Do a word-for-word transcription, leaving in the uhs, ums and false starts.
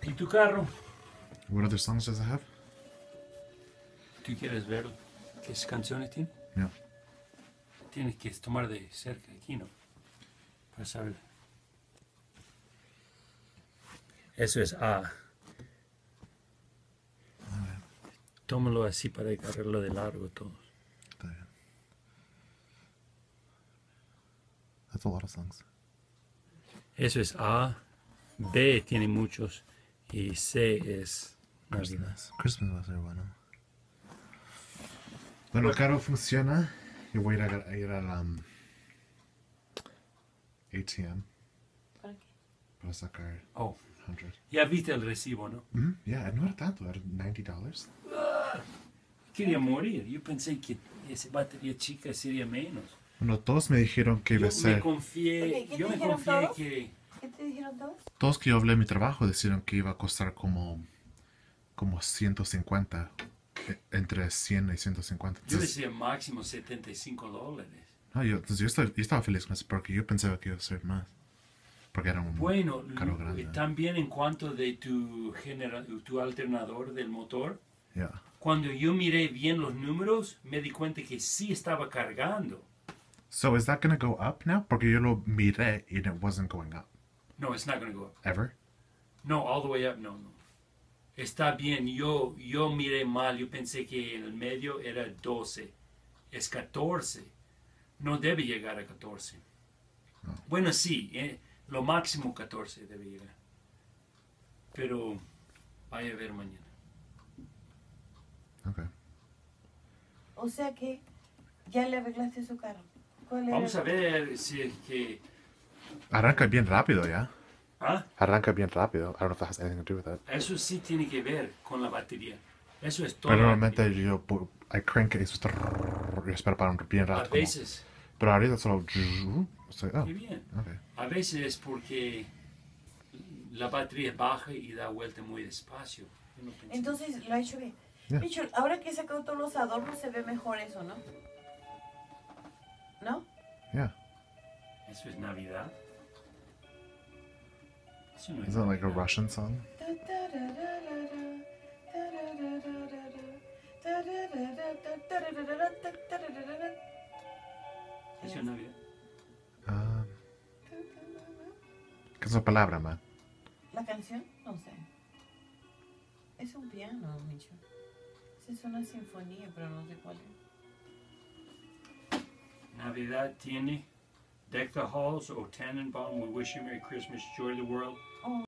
¿Y tu carro? What other songs does it have? ¿Tú quieres ver qué canciones tiene? Yeah. Tienes que tomar de cerca aquí, ¿no? Para saber. Eso es A. Tómalo así para agarrarlo de largo todo. Está bien. That's a lot of songs. Eso es A. B tiene muchos. Y C es Navidad. Christmas. Christmas va a ser bueno. Bueno, el carro funciona. Yo voy a ir, a, a ir al um, A T M ¿Para qué? para sacar Oh, cien. ya viste el recibo, ¿no? Mm, yeah, no era tanto, era ninety dollars. Quería morir. Yo pensé que esa batería chica sería menos. Bueno, todos me dijeron que iba Yo a ser. me confié, Ok, ¿qué yo te me dijeron confié todos? que ¿Qué te dijeron todos? Todos que yo hablé en mi trabajo dijeron que iba a costar como. como ciento cincuenta. e- Entre cien y ciento cincuenta. yo Entonces, decía máximo setenta y cinco dólares. no, yo, entonces yo, estaba, yo estaba feliz con eso porque yo pensaba que iba a ser más. Porque era un Bueno, carro l- grande. también en cuanto de tu, genera- tu alternador del motor, Yeah. cuando yo miré bien los números, me di cuenta que sí estaba cargando. So is that gonna go up now? Porque yo lo miré y it wasn't going up. No, it's not going to go up. Ever? No, all the way up, no, no. Está bien, yo, yo miré mal, yo pensé que en el medio era doce. Es catorce. No debe llegar a catorce. No. Bueno, sí, eh, lo máximo catorce debe llegar. Pero vaya a ver mañana. Okay. O sea que ya le arreglaste su carro. ¿Cuál era? Vamos a ver si es que... Arranca bien rápido, ya. ¿Ah? Arranca bien rápido. I don't know if that has anything to do with that. Eso sí tiene que ver con la batería. Eso es todo. Pero normalmente yo pu- I crank it y eso está- y espero para un bien A rato. como- veces, Pero ahorita solo. So, oh, qué bien. okay. A veces es porque la batería baja y da vuelta muy despacio. Yo no pensé. Entonces lo ha hecho bien. Yeah. Bicho, ahora que he sacado todos los adornos se ve mejor eso, ¿no? ¿No? Yeah. Eso es Navidad. Eso no es Is that like a Navidad. Russian song? Eso es Navidad. Um, ¿Qué es la palabra, man? ¿La canción? No sé. Es un piano, Micho. Esa es una sinfonía, pero no sé cuál es. Navidad tiene Deck the halls, O Tannenbaum, we wish you Merry Christmas, joy of the world.